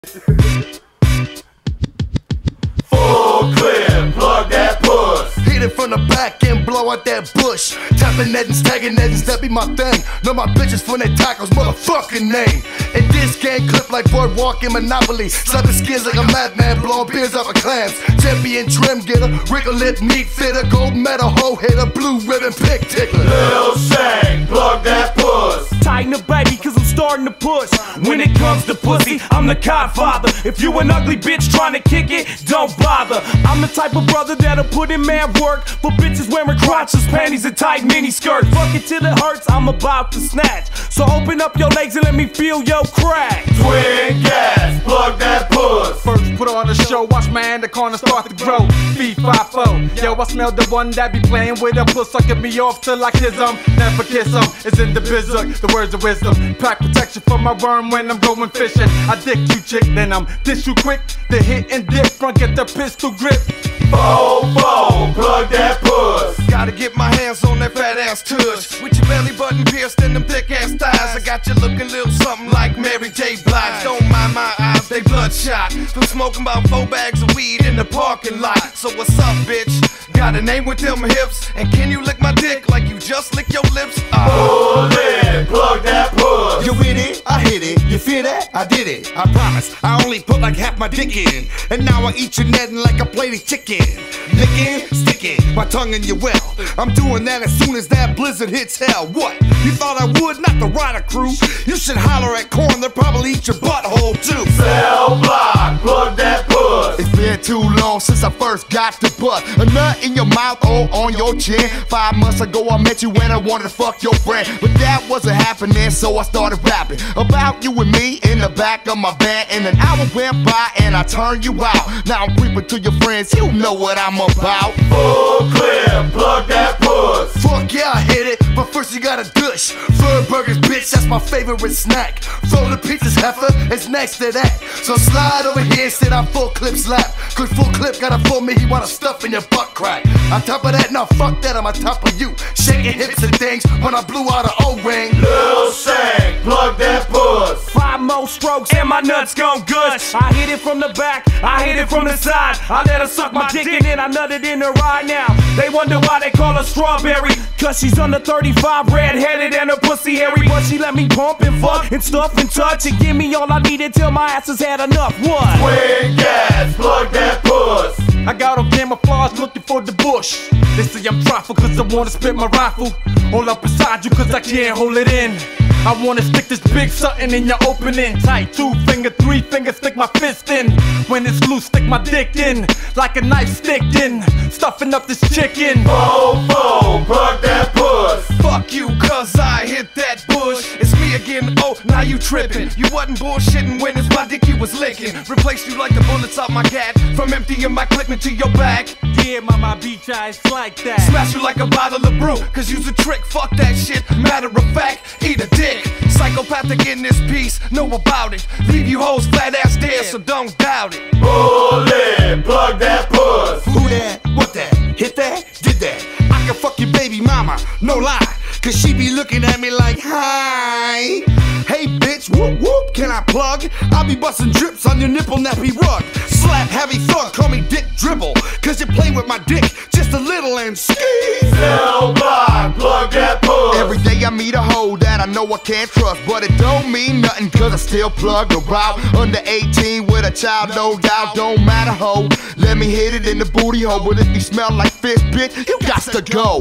Full clip, plug that puss. Hit it from the back and blow out that bush. Tapping nettings, tagging nettings, that be my thing. Know my bitches from their tacos, motherfucking name. And this game clip like Boardwalk and Monopoly. Slapping skins like a madman, blowing beers off of clams. Champion trim getter, wrinkle lip, meat fitter, gold medal, hoe hitter, blue ribbon, pick tickler. Lil Shank, plug that puss. Tighten the baby, cause I'm starting to push. When it comes to pussy, I'm the godfather. If you an ugly bitch trying to kick it, don't bother. I'm the type of brother that'll put in man work for bitches wearing crotchless panties and tight mini skirts. Fuck it till it hurts, I'm about to snatch. So open up your legs and let me feel your crack. Twin gas, plug that puss. First put on the show, watch my anaconda start to grow. B5-4, yo, I smell the one that be playing with a puss, sucking me off till I kiss him. Never kiss him, it's in the bizzle, the words of wisdom. Pack protection for my worm when I'm going fishing. I dick you chick, then I'm dish you quick. The hit and dip, front get the pistol grip. Fofo, plug that puss. Gotta get my hands on that fat ass tush. With your belly button pierced and them thick ass thighs. I got you looking little something like Mary J. Blige. Don't mind my eyes, they bloodshot from smoking about 4 bags of weed in the parking lot. So what's up, bitch? Got a name with them hips, and can you lick my dick like you just lick your lips? Full lip, plug that puss. You with it? I hit it. You feel that? I did it. I promise. I only put like half my dick in, and now I eat your netting like a plate of chicken. Licking, sticking my tongue in your well. I'm doing that as soon as that blizzard hits hell. What? You thought I would? Not the Rider crew. You should holler at corn. They'll probably eat your butthole too. Cell block, plug that puss. It's been too long since I first got the butt. A nut in your mouth or on your chin. 5 months ago I met you when I wanted to fuck your friend, but that wasn't happening, so I started rapping about you and me in the back of my van. And an hour went by and I turned you out. Now I'm creeping to your friends, you know what I'm about. Full clip, plug that puss. Fuck yeah, I hit it, but first you gotta dush. Fleur burgers, bitch, that's my favorite snack. Throw the pizzas, heifer, it's next to that. So slide over here and sit on Full Clip slap. Cause Full Clip got a for me, he wanna stuff in your butt crack. On top of that, now fuck that, I'm on top of you. Shaking hips and things when I blew out an O-ring. Lil Shank, plug that puss. 5 more strokes and my nuts gon' gush. I hit it from the back, I hit it from the side. I let her suck my dick and then I nutted in her right now. They wonder why they call her strawberry, cause she's under 35, red-headed and her pussy hairy. But she let me pump and fuck and stuff and touch and give me all I needed till my ass has had enough. What? Twin gas, plug that puss. I got on camouflage looking for the bush. They say I'm trifle cause I wanna spit my rifle all up beside you cause I can't hold it in. I wanna stick this big something in your opening. Tight 2 finger, 3 finger, stick my fist in. When it's loose, stick my dick in like a knife sticked in, stuffing up this chicken. Fofo, plug that puss. Fuck you, cause I hit that bush. It's me again, oh, now you trippin'. You wasn't bullshitting when it's my dick you was licking. Replaced you like the bullets out my gat, from emptying my clip into your back. Yeah, mama, beach eyes like that. Smash you like a bottle of brew, cause you's a trick, fuck that shit. Matter of fact, eat a dick. Psychopathic in this piece, know about it. Leave you hoes flat ass dead, so don't doubt it. Full lip, plug that puss. Who that? What that? Hit that? Did that? I can fuck your baby mama, no lie, cause she be looking at me like, hi. Hey bitch, whoop whoop, can I plug? I'll be busting drips on your nipple nappy rug. Slap heavy thug, call me Dick Dribble, cause you play with my dick just a little and ski. Cell block, plug that puss. Every day I meet a hoe that I know I can't trust, but it don't mean nothing cause I still plug her out. Under 18 with a child, no doubt, don't matter hoe. Let me hit it in the booty hole, but if you smell like fish, bitch, you got to go.